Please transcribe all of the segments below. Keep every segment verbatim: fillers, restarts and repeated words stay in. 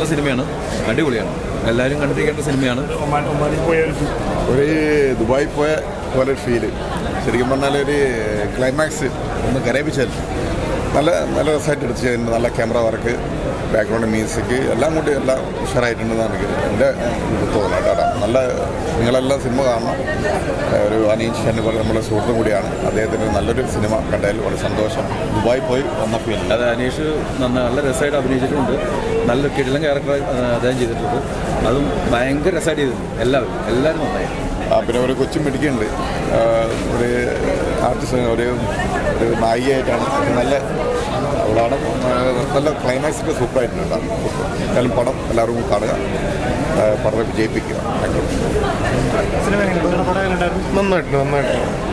സിനിമയാണ്, അടിപൊളിയാണ്, എല്ലാവരും കണ്ടിരിക്കേണ്ട സിനിമയാണ്. ഒരു ദുബായി പോയ പോലെ ഫീല്, ശരിക്കും പറഞ്ഞാൽ ഒരു ക്ലൈമാക്സ് ഒന്ന് കരയിപ്പിച്ചാൽ നല്ല നല്ല രസമായിട്ട് എടുത്ത് ചെയ്യുന്നുണ്ട്. നല്ല ക്യാമറ വർക്ക്, ബാക്ക്ഗ്രൗണ്ട് മ്യൂസിക് എല്ലാം കൂടി എല്ലാം ഉഷാറായിട്ടുണ്ടെന്നാണ് എനിക്ക് എൻ്റെ തോന്നുന്നത് കേട്ടോ. നല്ല നിങ്ങളെല്ലാം സിനിമ കാണണം. ഒരു അനീഷ് എന്നെ പോലെ നമ്മുടെ സുഹൃത്തും കൂടിയാണ്. അദ്ദേഹത്തിന് നല്ലൊരു സിനിമ കണ്ടതിൽ വളരെ സന്തോഷം. ദുബായ് പോയി വന്ന ഫീൽ. അത് അനീഷ് നല്ല രസമായിട്ട് അഭിനയിച്ചിട്ടുണ്ട്, നല്ല കിടിലൻ ക്യാരക്ടർ അദ്ദേഹം ചെയ്തിട്ടുണ്ട്. അതും ഭയങ്കര രസമായിട്ട് ചെയ്തിട്ടുണ്ട്. എല്ലാവരും എല്ലാവരും നന്നായി. പിന്നെ ഒരു കൊച്ചും പിടിക്കുന്നുണ്ട്, ഒരു ആർട്ടിസ്റ്റ്, ഒരു ഒരു നായികയായിട്ടാണ്. നല്ല അവളാണ്. നല്ല ക്ലൈമാക്സൊക്കെ സൂപ്പറായിട്ടുണ്ട്. എന്തായാലും പടം എല്ലാവർക്കും കാണുക, പടം വിജയിപ്പിക്കുക. നന്നായിട്ടുണ്ട് നന്നായിട്ട്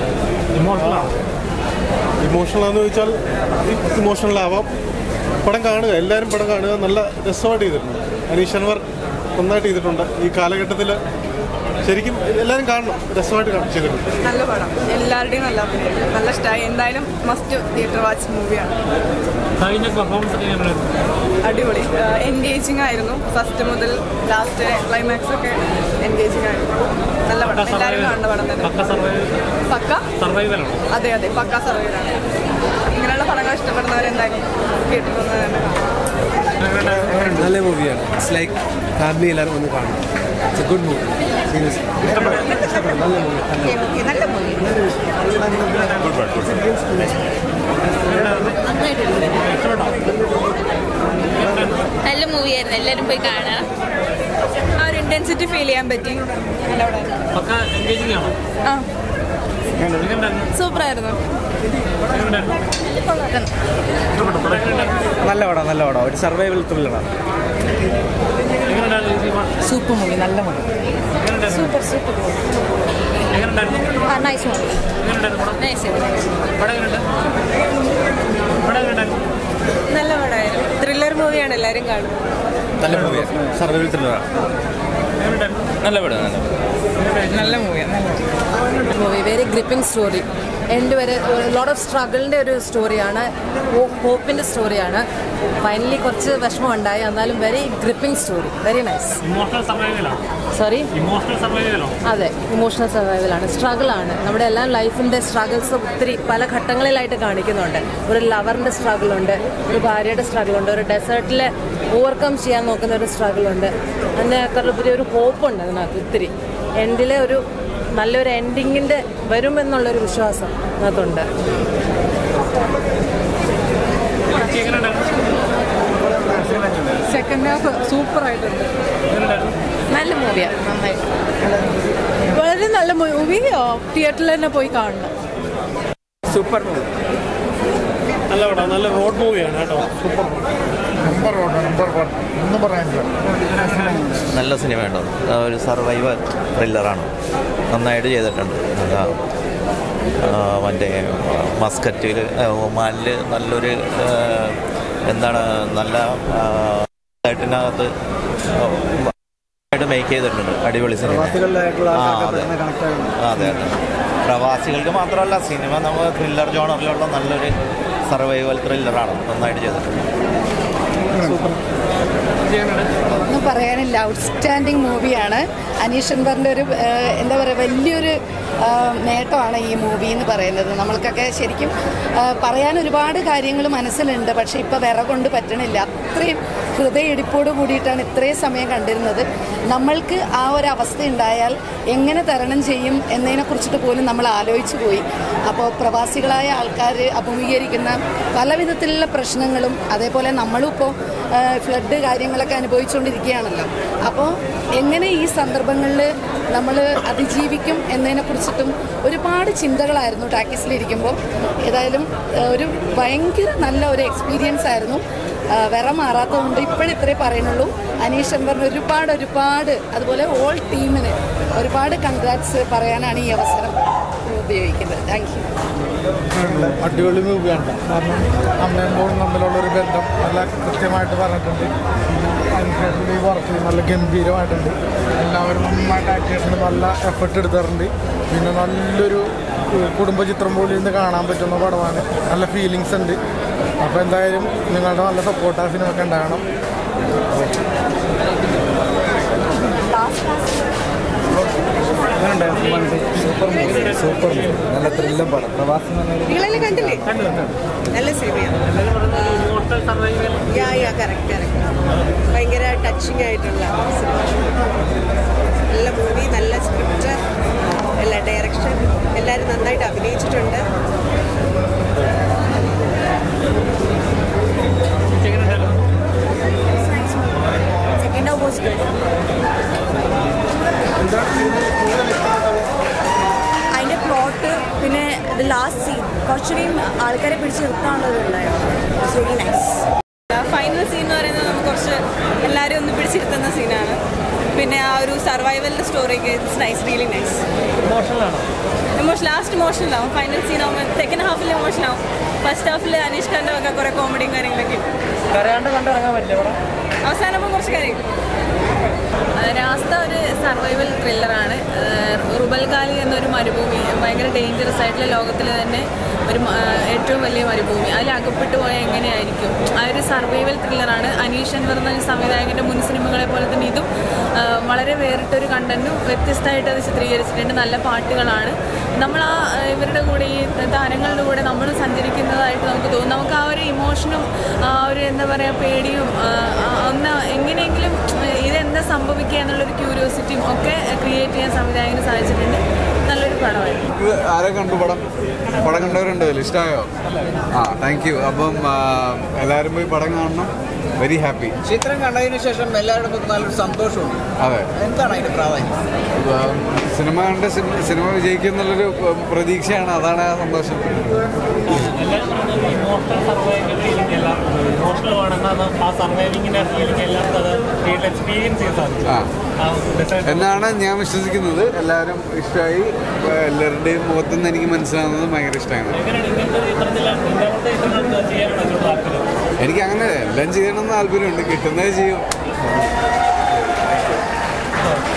ഇമോഷണലാണെന്ന് ചോദിച്ചാൽ ഇമോഷണലാവാം. പടം കാണുക, എല്ലാവരും പടം കാണുക. നല്ല രസമായിട്ട് ചെയ്തിട്ടുണ്ട്. അനീഷ് അൻവർ നന്നായിട്ട് ചെയ്തിട്ടുണ്ട്. ഈ കാലഘട്ടത്തിൽ ശരിക്കും എല്ലാവരും കാണണം, രസമായിട്ട് ചെയ്തിട്ടുണ്ട്. നല്ല പടം, എല്ലാവരുടെയും നല്ല അഭിനയം, നല്ല ഇഷ്ടമായി. എന്തായാലും മസ്റ്റ് തിയേറ്റർ വാച്ച് മൂവിയാണ്. അടിപൊളി, എൻഗേജിങ് ആയിരുന്നു. ഫസ്റ്റ് മുതൽ ലാസ്റ്റ് ക്ലൈമാക്സ് ഒക്കെ എൻഗേജിങ് ആയിരുന്നു. നല്ല പടം, എല്ലാവരും കാണുന്ന പടം തന്നെ. പക്ക അതെ അതെ പക്ക സർവൈവറാണ്. ഇങ്ങനെയുള്ള പടങ്ങൾ ഇഷ്ടപ്പെടുന്നവരെന്തായാലും കേട്ടിട്ടൊന്ന് തന്നെ കാണും. നല്ല മൂവിയാണ്. ഇറ്റ്സ് ലൈക്ക് ഫാമിലി എല്ലാവരും ഒന്ന് കാണും. It's a good movie. Seriously നല്ല മൂവി. നല്ല മൂവി. നല്ല മൂവിയായിരുന്നു, എല്ലാവരും പോയി കാണാം. ആ ഒരു ഇന്റൻസിറ്റി ഫീൽ ചെയ്യാൻ പറ്റി. ആ സൂപ്പറായിരുന്നു. നല്ല പടം നല്ല പടം ഒരു സർവൈവൽ ത്രില്ലറാണ്. സൂപ്പർ മൂവി, നല്ല movie. Super super nice movie. നല്ല പടമായിരുന്നു. ത്രില്ലർ മൂവിയാണ്, എല്ലാവരും കാണും. നല്ല മൂവിയാണ്, സർവൈവൽ ത്രില്ലറാണ്. നല്ല പടം, നല്ല മൂവിയാണ്. Movie very gripping story. എൻ്റെ വരെ ലോട്ട് ഓഫ് സ്ട്രഗിളിൻ്റെ ഒരു സ്റ്റോറിയാണ്, ഹോപ്പിൻ്റെ സ്റ്റോറിയാണ്. ഫൈനലി കുറച്ച് വിഷമം ഉണ്ടായി, എന്നാലും very gripping story, very nice. Sorry അതെ, ഇമോഷണൽ സർവൈവലാണ്, സ്ട്രഗിളാണ്. നമ്മുടെ എല്ലാം ലൈഫിൻ്റെ സ്ട്രഗിൾസ് ഒത്തിരി പല ഘട്ടങ്ങളിലായിട്ട് കാണിക്കുന്നുണ്ട്. ഒരു ലവറിൻ്റെ സ്ട്രഗിളുണ്ട്, ഒരു ഭാര്യയുടെ സ്ട്രഗിളുണ്ട്, ഒരു ഡെസേർട്ടിൽ ഓവർകം ചെയ്യാൻ നോക്കുന്ന ഒരു സ്ട്രഗിളുണ്ട്. അതിനേക്കാൾ ഉപരി ഒരു ഹോപ്പുണ്ട് അതിനകത്ത് ഒത്തിരി. എൻഡിലെ ഒരു നല്ലൊരു എൻഡിങ്ങിൻ്റെ വരുമെന്നുള്ളൊരു വിശ്വാസം അതിനകത്തുണ്ട്. സെക്കൻഡ് ഹാഫ് സൂപ്പറായിട്ടുണ്ട്. നല്ല മൂവിയാണ്, നന്നായിട്ട് വളരെ നല്ല മൂവി. തിയേറ്ററിൽ തന്നെ പോയി കാണണം. സൂപ്പർ മൂവി, നല്ല പടം, നല്ല റോഡ് മൂവിയാണ് കേട്ടോ. Super number one number one ഒന്നും പറയാനില്ല. നല്ല സിനിമയുണ്ടോ, ഒരു സർവൈവൽ ത്രില്ലറാണ്, നന്നായിട്ട് ചെയ്തിട്ടുണ്ട്. മറ്റേ മസ്കറ്റിൽ ഒമാനിൽ നല്ലൊരു എന്താണ് നല്ല ആയിട്ടിനകത്ത് മേക്ക് ചെയ്തിട്ടുണ്ട്. അടിപൊളി സിനിമ. ആ അതെ അതെ അതെ പ്രവാസികൾക്ക് മാത്രമല്ല, സിനിമ നമ്മൾ ത്രില്ലർ ജോണറിലുള്ള നല്ലൊരു സർവൈവൽ ത്രില്ലറാണ്, നന്നായിട്ട് ചെയ്തിട്ടുണ്ട്. ഒന്നും പറയാനില്ല, ഔട്ട്സ്റ്റാൻഡിങ് മൂവിയാണ്. അനീഷ് അൻവറിൻ്റെ ഒരു എന്താ പറയുക വലിയൊരു നേട്ടമാണ് ഈ മൂവി എന്ന് പറയുന്നത്. നമ്മൾക്കൊക്കെ ശരിക്കും പറയാൻ ഒരുപാട് കാര്യങ്ങൾ മനസ്സിലുണ്ട്, പക്ഷേ ഇപ്പോൾ വിറകൊണ്ട് പറ്റണില്ല. അത്രയും ഹൃദയയിടിപ്പോട് കൂടിയിട്ടാണ് ഇത്രയും സമയം കണ്ടിരുന്നത്. നമ്മൾക്ക് ആ ഒരു അവസ്ഥ ഉണ്ടായാൽ എങ്ങനെ തരണം ചെയ്യും എന്നതിനെക്കുറിച്ചിട്ട് പോലും നമ്മൾ ആലോചിച്ചു പോയി. അപ്പോൾ പ്രവാസികളായ ആൾക്കാർ അഭിമുഖീകരിക്കുന്ന പല വിധത്തിലുള്ള പ്രശ്നങ്ങളും, അതേപോലെ നമ്മളും ഇപ്പോൾ ഫ്ലഡ് കാര്യങ്ങളൊക്കെ അനുഭവിച്ചുകൊണ്ടിരിക്കുകയാണല്ലോ. അപ്പോൾ എങ്ങനെ ഈ സന്ദർഭങ്ങളിൽ നമ്മൾ അതിജീവിക്കും എന്നതിനെക്കുറിച്ചിട്ടും ഒരുപാട് ചിന്തകളായിരുന്നു ടാക്കീസിലിരിക്കുമ്പോൾ. ഏതായാലും ഒരു ഭയങ്കര നല്ല ഒരു എക്സ്പീരിയൻസ് ആയിരുന്നു. വിറ മാറാത്തതുകൊണ്ട് ഇപ്പോഴിത്രേ പറയുന്നുള്ളൂ. അനീഷ് അൻവറിന് ഒരുപാട് ഒരുപാട് അതുപോലെ ഓൾ ടീമിന് ഒരുപാട് കൺഗ്രാറ്റ്സ് പറയാനാണ് ഈ അവസരം ഉപയോഗിക്കുന്നത്. Thank you. അടിപൊളി മൂവിയാണ്. കാരണം അമ്മയും മോളും തമ്മിലുള്ളൊരു ബന്ധം നല്ല കൃത്യമായിട്ട് പറഞ്ഞിട്ടുണ്ട്. ഈ വർക്ക് നല്ല ഗംഭീരമായിട്ടുണ്ട്. എല്ലാവരും നന്നായിട്ട് ആക്ടേഴ്സിന് നല്ല എഫർട്ട് എടുത്തിട്ടുണ്ട്. പിന്നെ നല്ലൊരു കുടുംബചിത്രം പോലെ ഇന്ന് കാണാൻ പറ്റുന്ന പടമാണ്. നല്ല ഫീലിങ്സ് ഉണ്ട്. അപ്പോൾ എന്തായാലും നിങ്ങളുടെ നല്ല സപ്പോർട്ട് ആ സിനിമയ്ക്ക് ഉണ്ടാകണം. സൂപ്പർ മൂവി സൂപ്പർ മൂവി നല്ല ത്രില്ലർ പടം പ്രവാസി നിങ്ങളെല്ലാം കണ്ടില്ലേ? നല്ല സിനിമയാണ്. യാ യാ കറക്റ്റ് കറക്റ്റ് ഭയങ്കര ടച്ചിങ് ആയിട്ടുള്ള സിനിമ. നല്ല മൂവി, നല്ല സ്ക്രിപ്റ്റ്, എല്ലാ ഡയറക്ഷൻ, എല്ലാവരും നന്നായിട്ട് അഭിനയിച്ചിട്ടുണ്ട്. Second half was good. അതിൻ്റെ പ്ലോട്ട് പിന്നെ ലാസ്റ്റ് സീൻ കുറച്ചുകൂടിയും ആൾക്കാരെ പിടിച്ച് നിർത്താനുള്ളതുണ്ടായിരുന്നു. നൈസ്. ഫൈനൽ സീൻ എന്ന് പറയുന്നത് നമുക്ക് കുറച്ച് എല്ലാവരും ഒന്ന് പിടിച്ചിരുത്തുന്ന സീനാണ്. പിന്നെ ആ ഒരു സർവൈവലിൻ്റെ സ്റ്റോറിക്ക് ഇറ്റ്സ് നൈസ്, റിയലി നൈസ്. ഇമോഷണലാണോ? ഇമോഷൻ ലാസ്റ്റ് ഇമോഷണൽ ആവും. ഫൈനൽ സീൻ ആവുമ്പോൾ സെക്കൻഡ് ഹാഫിൽ ഇമോഷൻ ആവും. ഫസ്റ്റ് ഹാഫിൽ അനീഷ് ഖാൻ്റെ ഒക്കെ കുറേ കോമഡിയും കാര്യങ്ങളൊക്കെ കരയാണ്ട് കണ്ടിറങ്ങാൻ പറ്റില്ല. അവസാനമ്പോൾ കുറച്ച് കാര്യം. രാസ്ത ഒരു സർവൈവൽ ത്രില്ലറാണ്. റുബൽഗാലി എന്നൊരു മരുഭൂമി, ഭയങ്കര ഡേഞ്ചറസ് ആയിട്ടുള്ള ലോകത്തിൽ തന്നെ ഒരു ഏറ്റവും വലിയ മരുഭൂമി, അതിൽ അകപ്പെട്ടു പോയാൽ എങ്ങനെയായിരിക്കും, ആ ഒരു സർവൈവൽ ത്രില്ലറാണ്. അനീഷ് എന്ന് പറഞ്ഞ സംവിധായകൻ്റെ മുൻ സിനിമകളെ പോലെ തന്നെ ഇതും വളരെ വേറിട്ടൊരു കണ്ടന്റും വ്യത്യസ്തമായിട്ട് അത് ചിത്രീകരിച്ചിട്ടുണ്ട്. നല്ല പാട്ടുകളാണ്. നമ്മൾ ആ ഇവരുടെ കൂടെ ഈ താരങ്ങളുടെ കൂടെ നമ്മൾ സഞ്ചരിക്കുന്നതായിട്ട് നമുക്ക് തോന്നും. നമുക്ക് ആ ഒരു ഇമോഷനും ആ ഒരു എന്താ പറയുക പേടിയും ഒന്ന് എങ്ങനെയെങ്കിലും ഇതെന്താ സംഭവിക്കുക എന്നുള്ളൊരു ക്യൂരിയോസിറ്റിയും ഒക്കെ ക്രിയേറ്റ് ചെയ്യാൻ സംവിധായകന് സാധിച്ചിട്ടുണ്ട്. നല്ലൊരു പടമായിരുന്നു. ആരെ കണ്ടു പടം? പടം കണ്ടവരുണ്ട്. ഇഷ്ടമായോ? ആ താങ്ക് യു. അപ്പം എല്ലാവരും പോയി പടം കാണണം. Very happy. ചിത്രം കണ്ടതിന് ശേഷം എല്ലാവരുടെ മുഖത്ത് നല്ലൊരു സന്തോഷമുണ്ട്. അതെ, എന്താണ് അതിൻ്റെ പ്രാധാന്യം? സിനിമ കണ്ട് സിനിമ വിജയിക്കും എന്നുള്ളൊരു പ്രതീക്ഷയാണ്. അതാണ് ആ സന്തോഷം. എന്നാണ് ഞാൻ വിശ്വസിക്കുന്നത്. എല്ലാവരും ഇഷ്ടമായി. എല്ലാവരുടെയും മുഖത്തുനിന്ന് എനിക്ക് മനസ്സിലാവുന്നത് ഭയങ്കര ഇഷ്ടമാണ്. എനിക്ക് അങ്ങനെ എല്ലാം ചെയ്യണമെന്ന് താല്പര്യമുണ്ട്. കിട്ടുന്നത് ചെയ്യും.